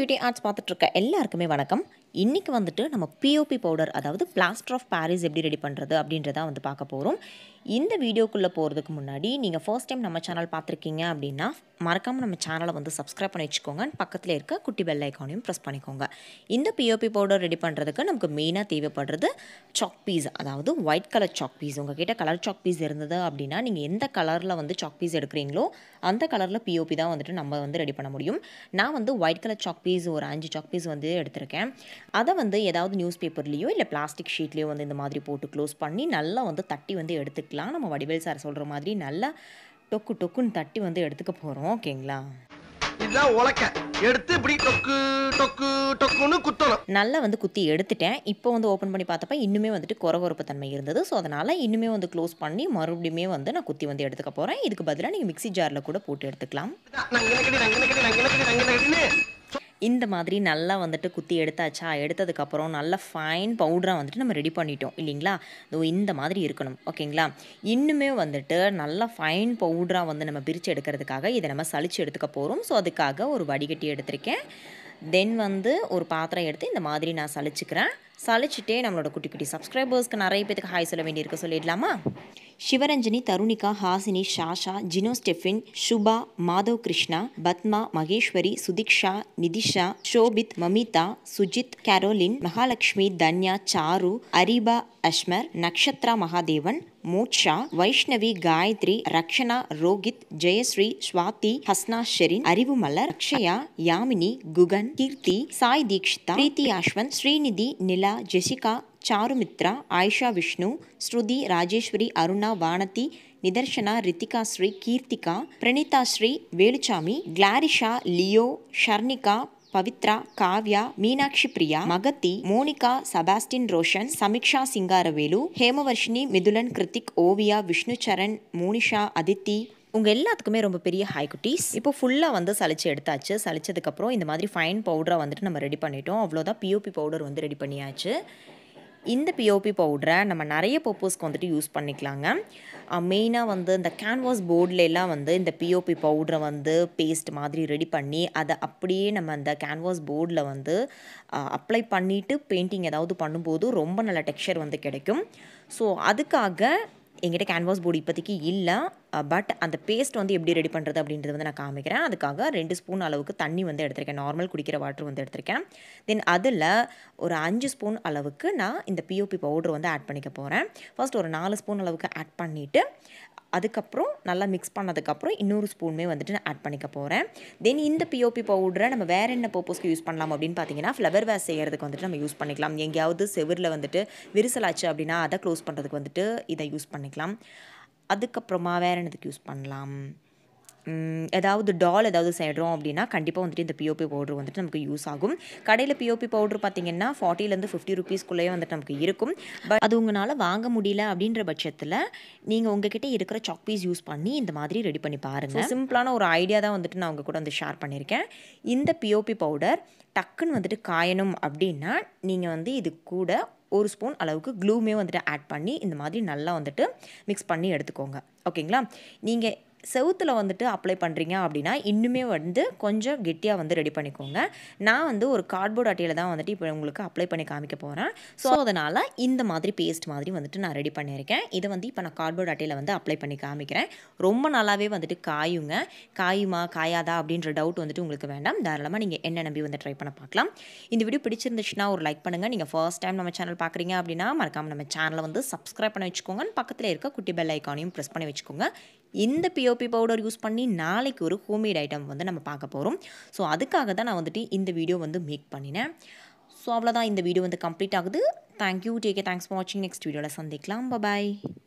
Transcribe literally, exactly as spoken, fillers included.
Beauty arts பார்த்துட்டு இருக்க எல்லாருக்குமே வணக்கம். இன்னைக்கு வந்துட்டு நம்ம பிஓபி பவுடர், அதாவது பிளாஸ்டர் ஆஃப் பாரிஸ் எப்படி ரெடி பண்ணுறது அப்படின்றத வந்து பார்க்க போகிறோம். இந்த வீடியோக்குள்ளே போகிறதுக்கு முன்னாடி நீங்கள் ஃபர்ஸ்ட் டைம் நம்ம சேனல் பார்த்துருக்கீங்க அப்படின்னா மறக்காமல் நம்ம சேனலை வந்து சப்ஸ்கிரைப் பண்ணி வச்சுக்கோங்க. பக்கத்தில் இருக்க குட்டி பெல் ஐக்கானையும் ப்ரெஸ் பண்ணிக்கோங்க. இந்த பிஓபி பவுடர் ரெடி பண்ணுறதுக்கு நமக்கு மெயினாக தேவைப்படுறது சாக் பீஸ், அதாவது ஒயிட் கலர் சாக் பீஸ். உங்ககிட்ட கலர் சாக் பீஸ் இருந்தது அப்படின்னா நீங்கள் எந்த கலரில் வந்து சாக் பீஸ் எடுக்கிறீங்களோ அந்த கலரில் பிஓபி தான் வந்துட்டு நம்ம வந்து ரெடி பண்ண முடியும். நான் வந்து ஒயிட் கலர் சாக் பீஸ் ஒரு அஞ்சு சாக் பீஸ் வந்து எடுத்திருக்கேன். அதை வந்து ஏதாவது நியூஸ் பேப்பர்லேயோ இல்லை பிளாஸ்டிக் ஷீட்லேயோ வந்து இந்த மாதிரி போட்டு க்ளோஸ் பண்ணி நல்லா வந்து தட்டி வந்து எடுத்துக்கலாம். நம்ம வடிவேல் சார் சொல்கிற மாதிரி நல்லா டொக்கு டொக்குன்னு தட்டி வந்து எடுத்துக்க போகிறோம். ஓகேங்களா? இதுதான் உலக்க எடுத்து இப்படி டொக்கு டொக்கு டொக்குன்னு குத்தணும். நல்லா வந்து குத்தி எடுத்துட்டேன். இப்போ வந்து ஓப்பன் பண்ணி பார்த்தப்ப இன்னுமே வந்துட்டு கொரகொரப்பு தன்மை இருந்தது. ஸோ அதனால் இன்னுமே வந்து க்ளோஸ் பண்ணி மறுபடியுமே வந்து நான் குத்தி வந்து எடுத்துக்க போகிறேன். இதுக்கு பதிலாக நீங்கள் மிக்ஸி ஜாரில் கூட போட்டு எடுத்துக்கலாம். இந்த மாதிரி நல்லா வந்துட்டு குத்தி எடுத்தாச்சா, எடுத்ததுக்கப்புறம் நல்ல ஃபைன் பவுடராக வந்துட்டு நம்ம ரெடி பண்ணிட்டோம் இல்லைங்களா? இந்த மாதிரி இருக்கணும். ஓகேங்களா? இன்னுமே வந்துட்டு நல்லா ஃபைன் பவுடராக வந்து நம்ம பிரித்து எடுக்கிறதுக்காக இதை நம்ம சலிச்சு எடுத்துக்க போகிறோம். ஸோ அதுக்காக ஒரு வடிகட்டி எடுத்திருக்கேன். தென் வந்து ஒரு பாத்திரம் எடுத்து இந்த மாதிரி நான் சலிச்சுக்கிறேன். சலிச்சுட்டே நம்மளோட குட்டி குட்டி சப்ஸ்கிரைபர்ஸ்க்கு நிறைய பேருக்கு ஹாய் சொல்ல வேண்டியிருக்கு. சொல்லிடலாமா? Sivaranjani, Tarunika, Hasini, Shasha, Jino Stephin, Subha, Madhav Krishna, Padma, Maheswari, Sudhiksha, Nithisha, Shobith, Mamitha, Sujith, Caroline, Mahalakshmi, Dhanya, Charu, Ariba, Ashmar, Nakshatra Mahadevan, Moksha, Vaishnavi, Gayathri, Rakshana, Rohit, Jayasri, Swathi, Hasna Sherin, Arivumalar, Akshaya, Yamini, Guhan, Keerthi, Sai Dhikshitha, Preethi Yashwanth, Srinidhi, Nila, Jessica, Charumithra, Ayesha Vishnu, Shruti, Rajeswari, Aruna, Vanathi, Nidharshana, Rithika Sri, Keerthika, Praneetha Sri, Veluchami, Clarisha, Leo, Sharnika, Pavithra, Kavya, Meenakshi Priya, மகத்தி, Monica, Sebastian Roshan, Samiksha Singaravelu, Hemavarshini, Mithulan, Kiruthik, Oviya, Vishnu Saran, Monisha, Adithi, உங்கள் எல்லாத்துக்குமே ரொம்ப பெரிய ஹாய் குட்டீஸ். இப்போ ஃபுல்லாக வந்து சலிச்சு எடுத்தாச்சு. சலிச்சதுக்கப்புறம் இந்த மாதிரி ஃபைன் பவுடராக வந்துட்டு நம்ம ரெடி பண்ணிட்டோம். அவ்வளோதான், பிஓபி பவுடர் வந்து ரெடி பண்ணியாச்சு. இந்த பிஓபி பவுடரை நம்ம நிறைய பர்பஸ்க்கு வந்துட்டு யூஸ் பண்ணிக்கலாங்க. மெயினாக வந்து இந்த கேன்வாஸ் போர்ட்லெலாம் வந்து இந்த பிஓபி பவுடரை வந்து பேஸ்ட் மாதிரி ரெடி பண்ணி அதை அப்படியே நம்ம அந்த கேன்வாஸ் போர்டில் வந்து அப்ளை பண்ணிவிட்டு பெயிண்டிங் ஏதாவது பண்ணும்போது ரொம்ப நல்ல டெக்ஸ்சர் வந்து கிடைக்கும். ஸோ அதுக்காக எங்கிட்ட கேன்வாஸ் போர்டு இப்போதைக்கு இல்லை. பட் அந்த பேஸ்ட் வந்து எப்படி ரெடி பண்ணுறது அப்படின்றது வந்து நான் காமிக்கிறேன். அதுக்காக ரெண்டு ஸ்பூன் அளவுக்கு தண்ணி வந்து எடுத்திருக்கேன். நார்மல் குடிக்கிற வாட்டர் வந்து எடுத்திருக்கேன். தென் அதில் ஒரு அஞ்சு ஸ்பூன் அளவுக்கு நான் இந்த பிஓபி பவுடர் வந்து ஆட் பண்ணிக்க போகிறேன். ஃபர்ஸ்ட் ஒரு நாலு ஸ்பூன் அளவுக்கு ஆட் பண்ணிவிட்டு அதுக்கப்புறம் நல்லா மிக்ஸ் பண்ணதுக்கப்புறம் இன்னொரு ஸ்பூனுமே வந்துட்டு நான் ஆட் பண்ணிக்க போகிறேன். தென் இந்த பிஓபி பவுடரை நம்ம வேறு என்ன பர்பஸ்க்கு யூஸ் பண்ணலாம் அப்படின்னு பார்த்தீங்கன்னா, ஃப்ளவர் வேஸ் செய்கிறதுக்கு வந்துட்டு நம்ம யூஸ் பண்ணிக்கலாம். எங்கேயாவது செவரில் வந்துட்டு விரிசலாச்சு அப்படின்னா அதை க்ளோஸ் பண்ணுறதுக்கு வந்துட்டு இதை யூஸ் பண்ணிக்கலாம். அதுக்கப்புறமா வேறு என்னதுக்கு யூஸ் பண்ணலாம், ஏதாவது டால் ஏதாவது செய்கிறோம் அப்படின்னா கண்டிப்பாக வந்துட்டு இந்த பிஓபி பவுடர் வந்துட்டு நமக்கு யூஸ் ஆகும். கடையில் பிஓபி பவுடர் பார்த்திங்கன்னா ஃபார்ட்டிலேருந்து ஃபிஃப்டி ருபீஸ்க்குள்ளேயே வந்துட்டு நமக்கு இருக்கும். பட் அது உங்களால் வாங்க முடியல அப்படின்ற பட்சத்தில் நீங்கள் உங்ககிட்ட இருக்கிற சாக் பீஸ் யூஸ் பண்ணி இந்த மாதிரி ரெடி பண்ணி பாருங்கள். சிம்பிளான ஒரு ஐடியா தான் வந்துட்டு நான் உங்கள் கூட வந்து ஷேர் பண்ணியிருக்கேன். இந்த பிஓபி பவுடர் டக்குன்னு வந்துட்டு காயணும் அப்படின்னா நீங்கள் வந்து இது கூட ஒரு ஸ்பூன் அளவுக்கு க்ளூமே வந்துட்டு ஆட் பண்ணி இந்த மாதிரி நல்லா வந்துட்டு மிக்ஸ் பண்ணி எடுத்துக்கோங்க. ஓகேங்களா? நீங்கள் செவுத்தில் வந்துட்டு அப்ளை பண்ணுறீங்க அப்படின்னா இன்னுமே வந்து கொஞ்சம் கெட்டியாக வந்து ரெடி பண்ணிக்கோங்க. நான் வந்து ஒரு கார்ட்போர்ட் அட்டையில் தான் வந்துட்டு இப்போ உங்களுக்கு அப்ளை பண்ணி காமிக்க போகிறேன். ஸோ அதனால் இந்த மாதிரி பேஸ்ட் மாதிரி வந்துட்டு நான் ரெடி பண்ணியிருக்கேன். இதை வந்து இப்போ நான் கார்ட்போர்ட் அட்டையில் வந்து அப்ளை பண்ணி காமிக்கிறேன். ரொம்ப நல்லாவே வந்துட்டு காயுங்க. காயுமா காயாதா அப்படின்ற டவுட் வந்துட்டு உங்களுக்கு வேண்டாம். தாராளமாக நீங்கள் என்ன நம்பி வந்து ட்ரை பண்ண பார்க்கலாம். இந்த வீடியோ பிடிச்சிருந்துச்சுன்னா ஒரு லைக் பண்ணுங்கள். நீங்கள் ஃபர்ஸ்ட் டைம் நம்ம சேனல் பார்க்குறீங்க அப்படின்னா மறக்காமல் நம்ம சேனலை வந்து சப்ஸ்கிரைப் பண்ணி வச்சுக்கோங்க. பக்கத்தில் இருக்க குட்டி பெல் ஐக்கானையும் ப்ரெஸ் பண்ணி வச்சுக்கோங்க. இந்த பிஓபி பவுடர் யூஸ் பண்ணி நாளைக்கு ஒரு ஹோம்மேட் ஐட்டம் வந்து நம்ம பார்க்க போகிறோம். ஸோ அதுக்காக தான் நான் வந்துட்டு இந்த வீடியோ வந்து மேக் பண்ணினேன். ஸோ அவ்வளோதான், இந்த வீடியோ வந்து கம்ப்ளீட் ஆகுது. Thank you, take care, thanks for வாட்சிங். நெக்ஸ்ட் வீடியோவில் சந்திக்கலாம். பாய்.